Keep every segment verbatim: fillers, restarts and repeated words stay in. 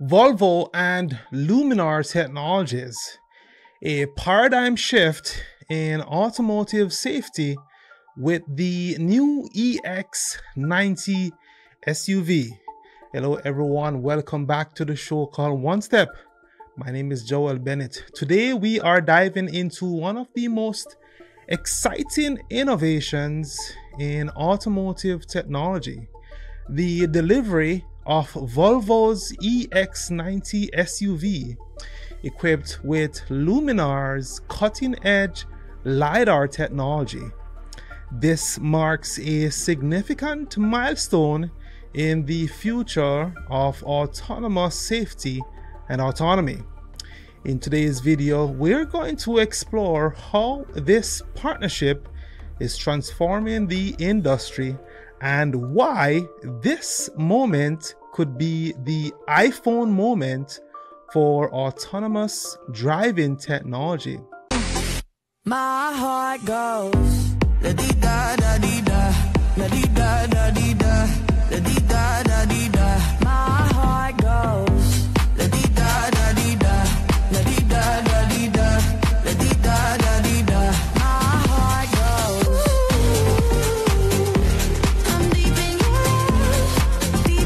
Volvo and Luminar technologies, a paradigm shift in automotive safety with the new E X ninety S U V. Hello everyone, welcome back to the show called One Step. My name is Joel Bennett. Today we are diving into one of the most exciting innovations in automotive technology, the delivery of Volvo's E X ninety S U V equipped with Luminar's cutting-edge LiDAR technology. This marks a significant milestone in the future of autonomous safety and autonomy. In today's video, we're going to explore how this partnership is transforming the industry and why this moment could be the iPhone moment for autonomous driving technology. My heart goes la-dee-da, da-dee-da, la-dee-da, da-dee-da, la-dee-da, da-dee-da. My heart goes la-dee-da, da-dee-da, la-dee-da, da-dee-da, la-dee-da, da-dee-da. My heart goes. I'm deep in your love, deep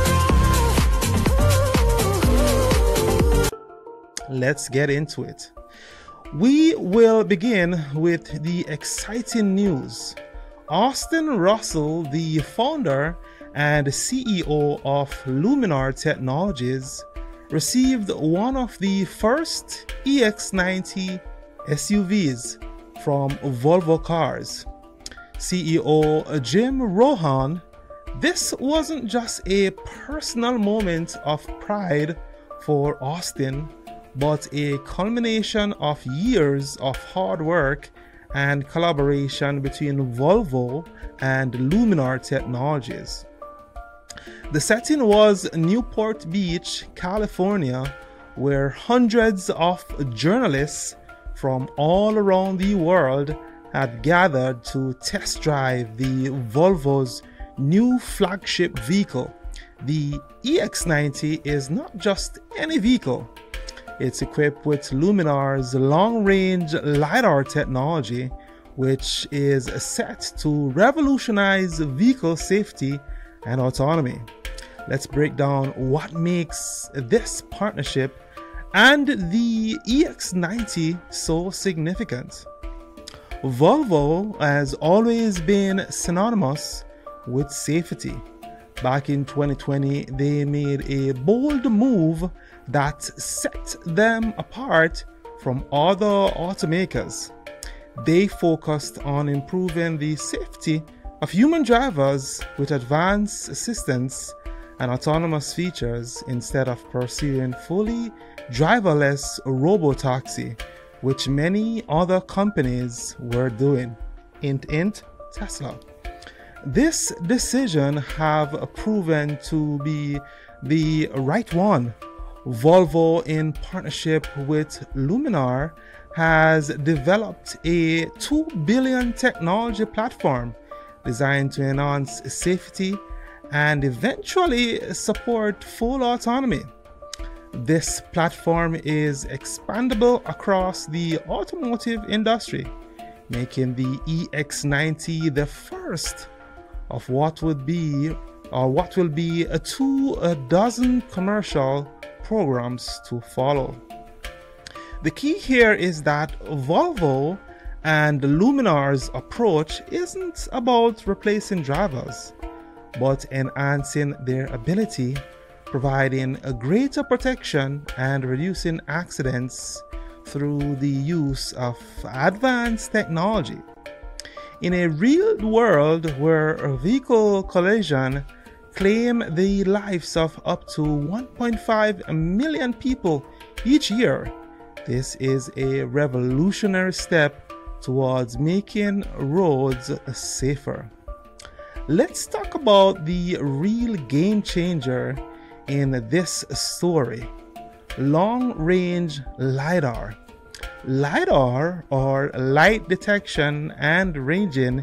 in your love. Let's get into it. We will begin with the exciting news. Austin Russell, the founder and C E O of Luminar Technologies, received one of the first E X ninety S U Vs from Volvo Cars. C E O Jim Rowan, this wasn't just a personal moment of pride for Austin, but a culmination of years of hard work and collaboration between Volvo and Luminar Technologies. The setting was Newport Beach, California, where hundreds of journalists from all around the world had gathered to test drive the Volvo's new flagship vehicle. The E X ninety is not just any vehicle. It's equipped with Luminar's long-range LiDAR technology, which is set to revolutionize vehicle safety and autonomy. Let's break down what makes this partnership and the E X ninety so significant. Volvo has always been synonymous with safety. Back in twenty twenty, they made a bold move that set them apart from other automakers. They focused on improving the safety of human drivers with advanced assistance and autonomous features instead of pursuing fully driverless robotaxi, which many other companies were doing. Hint, hint, Tesla. This decision have proven to be the right one. Volvo, in partnership with Luminar, has developed a two billion technology platform designed to enhance safety and eventually support full autonomy. This platform is expandable across the automotive industry, making the E X ninety the first of what would be or what will be a two a dozen commercial programs to follow. The key here is that Volvo and Luminar's approach isn't about replacing drivers, but enhancing their ability, providing a greater protection and reducing accidents through the use of advanced technology. In a real world where a vehicle collision claim the lives of up to one point five million people each year, this is a revolutionary step towards making roads safer. Let's talk about the real game changer in this story: long-range LiDAR. LiDAR, or light detection and ranging,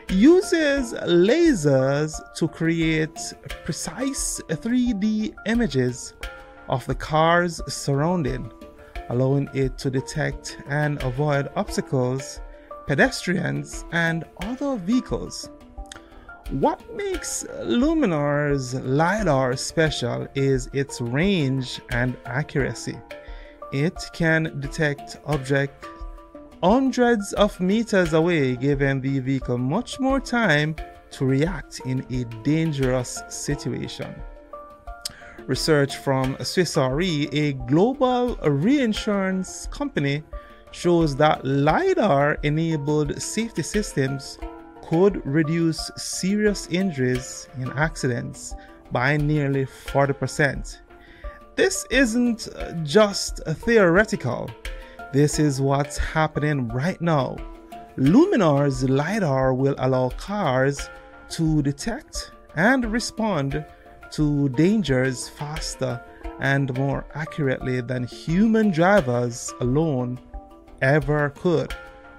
uses lasers to create precise three D images of the car's surrounding, allowing it to detect and avoid obstacles, pedestrians, and other vehicles. What makes Luminar's LiDAR special is its range and accuracy. It can detect objects hundreds of meters away, giving the vehicle much more time to react in a dangerous situation. Research from Swiss Re, a global reinsurance company, shows that LiDAR-enabled safety systems could reduce serious injuries in accidents by nearly forty percent. This isn't just theoretical. This is what's happening right now. Luminar's LiDAR will allow cars to detect and respond to dangers faster and more accurately than human drivers alone ever could.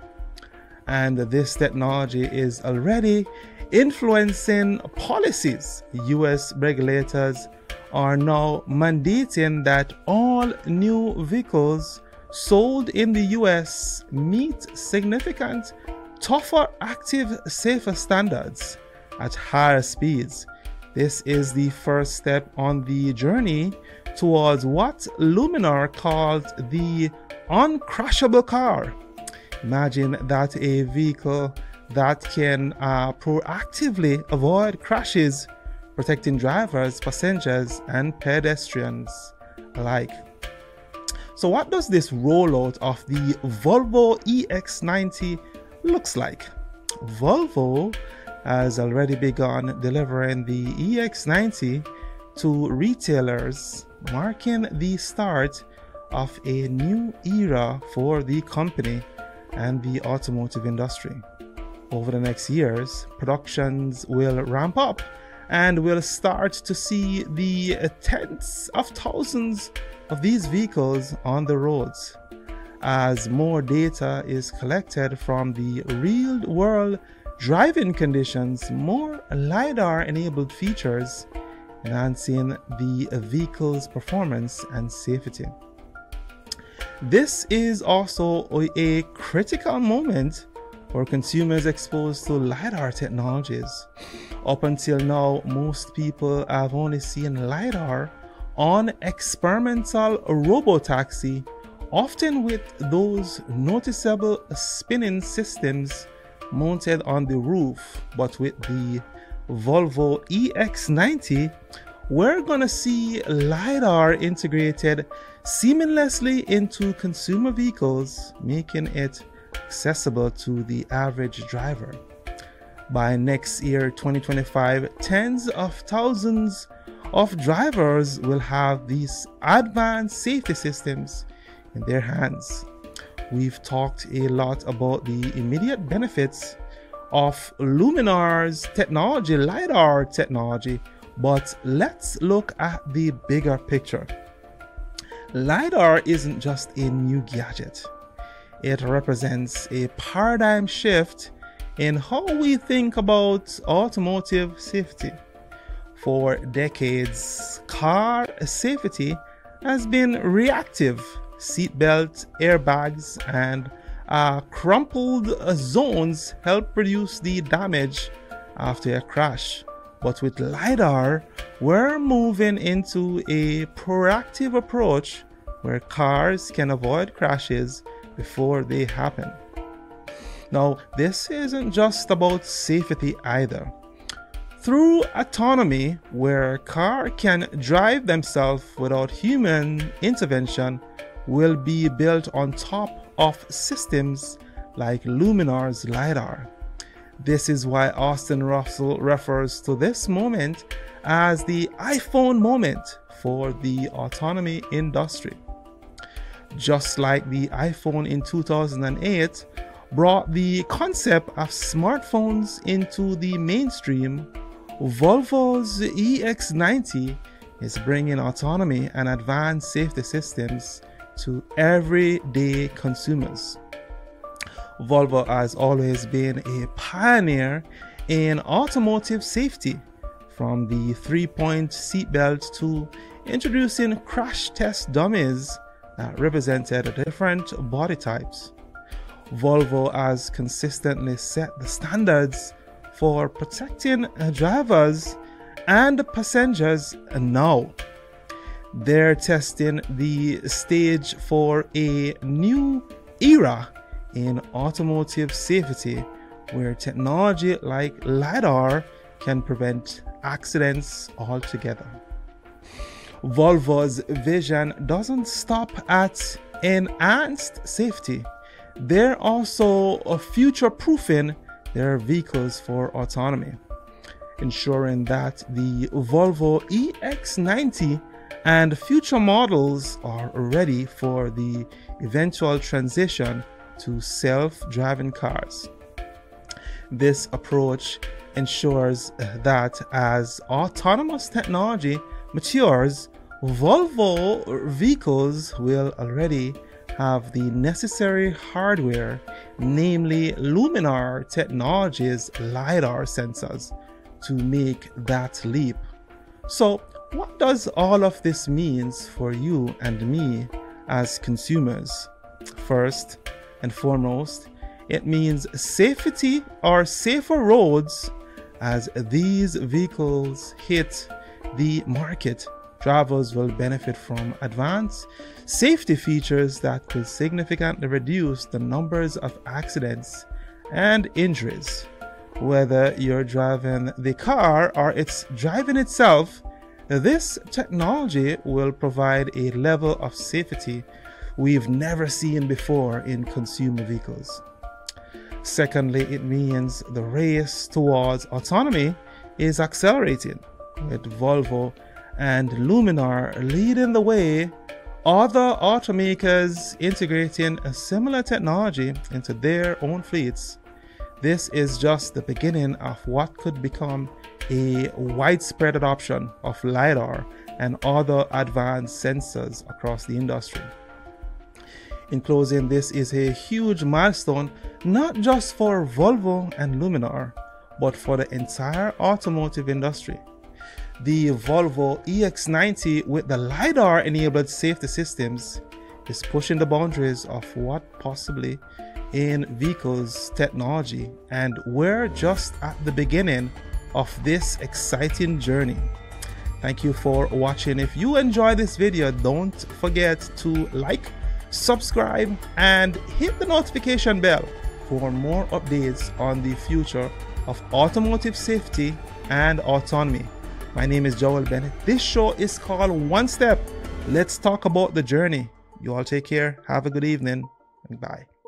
And this technology is already influencing policies. U S regulators are now mandating that all new vehicles sold in the U S meet significant, tougher active safer standards at higher speeds. This is the first step on the journey towards what Luminar called the uncrashable car. Imagine that a vehicle that can uh, proactively avoid crashes, protecting drivers, passengers, and pedestrians alike. So what does this rollout of the Volvo E X ninety looks like? Volvo has already begun delivering the E X ninety to retailers, marking the start of a new era for the company and the automotive industry. Over the next years, productions will ramp up and we'll start to see the tens of thousands of these vehicles on the roads. As more data is collected from the real-world driving conditions, more LiDAR-enabled features enhancing the vehicle's performance and safety. This is also a critical moment for consumers exposed to LiDAR technologies. Up until now, most people have only seen LiDAR on experimental robotaxi, often with those noticeable spinning systems mounted on the roof. But with the Volvo E X ninety, we're gonna see LiDAR integrated seamlessly into consumer vehicles, making it accessible to the average driver. By next year, twenty twenty-five, tens of thousands of drivers will have these advanced safety systems in their hands. We've talked a lot about the immediate benefits of Luminar's technology, LiDAR technology, but let's look at the bigger picture. LiDAR isn't just a new gadget. It represents a paradigm shift in how we think about automotive safety. For decades, car safety has been reactive. Seatbelt, airbags, and uh, crumpled zones help reduce the damage after a crash. But with LiDAR, we're moving into a proactive approach where cars can avoid crashes before they happen. Now, this isn't just about safety either. Through autonomy, where a car can drive themselves without human intervention, will be built on top of systems like Luminar's LiDAR. This is why Austin Russell refers to this moment as the iPhone moment for the autonomy industry. Just like the iPhone in two thousand eight brought the concept of smartphones into the mainstream, Volvo's E X ninety is bringing autonomy and advanced safety systems to everyday consumers. Volvo has always been a pioneer in automotive safety, from the three-point seatbelt to introducing crash test dummies that represented different body types. Volvo has consistently set the standards for protecting drivers and passengers now. They're testing the stage for a new era in automotive safety, where technology like LiDAR can prevent accidents altogether. Volvo's vision doesn't stop at enhanced safety. They're also future-proofing their vehicles for autonomy, ensuring that the Volvo E X ninety and future models are ready for the eventual transition to self-driving cars. This approach ensures that as autonomous technology matures, Volvo vehicles will already have the necessary hardware, namely Luminar Technologies LiDAR sensors, to make that leap. So, what does all of this mean for you and me as consumers? First and foremost, it means safety or safer roads. As these vehicles hit the market, drivers will benefit from advanced safety features that could significantly reduce the numbers of accidents and injuries. Whether you're driving the car or it's driving itself, this technology will provide a level of safety we've never seen before in consumer vehicles. Secondly, it means the race towards autonomy is accelerating, with Volvo and Luminar leading the way, other automakers integrating a similar technology into their own fleets. This is just the beginning of what could become a widespread adoption of LiDAR and other advanced sensors across the industry. In closing, this is a huge milestone, not just for Volvo and Luminar, but for the entire automotive industry. The Volvo E X ninety with the LiDAR-enabled safety systems is pushing the boundaries of what possibly in vehicles technology, and we're just at the beginning of this exciting journey. Thank you for watching. If you enjoyed this video, don't forget to like, subscribe, and hit the notification bell for more updates on the future of automotive safety and autonomy. My name is Joel Bennett. This show is called One Step. Let's talk about the journey. You all take care. Have a good evening, and bye.